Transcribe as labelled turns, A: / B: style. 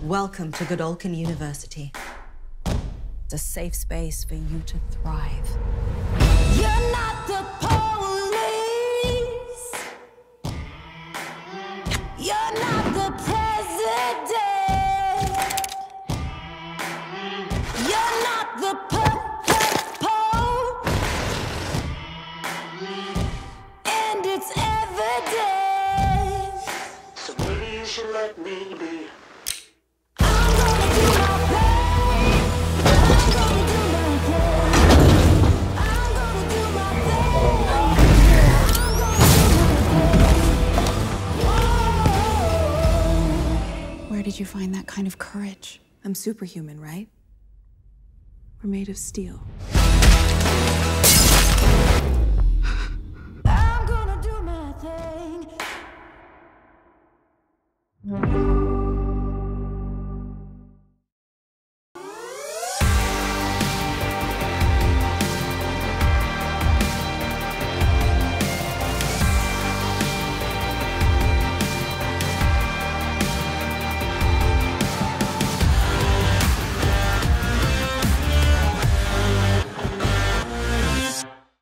A: Welcome to Godolkin University. It's a safe space for you to thrive.
B: You're not the police. You're not the president. You're not the po-po-po. And it's evident.
C: So maybe you should let me be.
D: Where did you find that kind of courage?
E: I'm superhuman, right? We're made of steel.
B: I'm gonna do my thing.